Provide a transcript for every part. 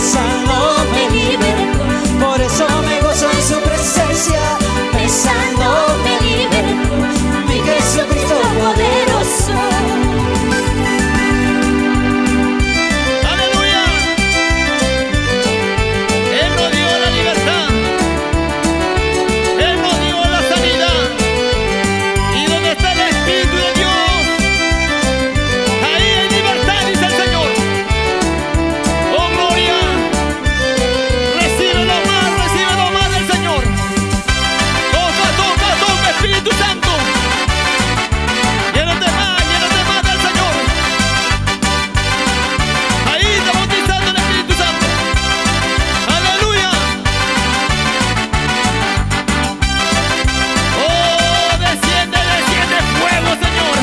sanó, me libertó, por eso me gozo en su presencia. Me sanó, me libertó, mi Jesucristo poderoso. ¡Aleluya! Él nos dio la libertad, Él nos dio la sanidad. Y donde está el Espíritu de Dios, ahí hay libertad, dice el Señor. ¡Oh, gloria! Recíbelo más del Señor. Toca, toca, toca, Espíritu Santo. Llénate más del Señor. Ahí está bautizando el Espíritu Santo. ¡Aleluya! ¡Oh, desciende, desciende fuego, Señor!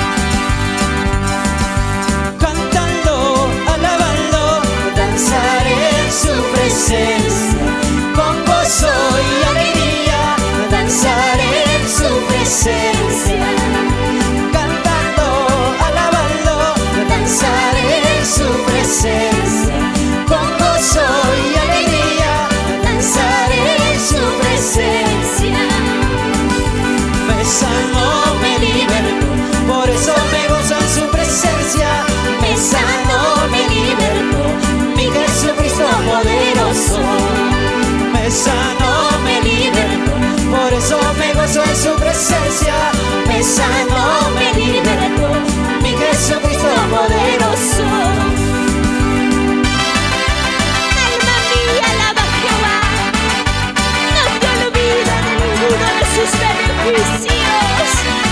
Cantando, alabando, danzaré en su presencia. Con gozo y alegría, danzaré en su presencia. Cantando, alabando, danzaré en su presencia. Con gozo y alegría, danzaré en su presencia. Me sanó, me libertó, por eso me gozo en su presencia. Me sanó, me libertó, mi Jesucristo poderoso. Me sanó, me libertó, por eso me gozo en su presencia. Me sanó, me libertó, mi Jesucristo poderoso. Alma mía, alaba a Jehová. No te olvides de ninguno de sus beneficios.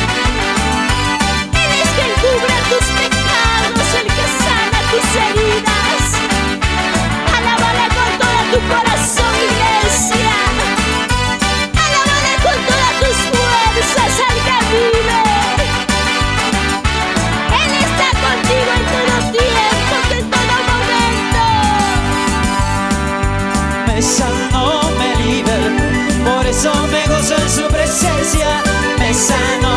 Él es quien cubre tus pecados, el que sana tus heridas. Alábale con todo tu corazón, iglesia. Alábale con todas tus fuerzas al que vive. Él está contigo en todo tiempo, en todo momento. Me sanó, me libertó, por eso me gozo en su presencia. Me sanó,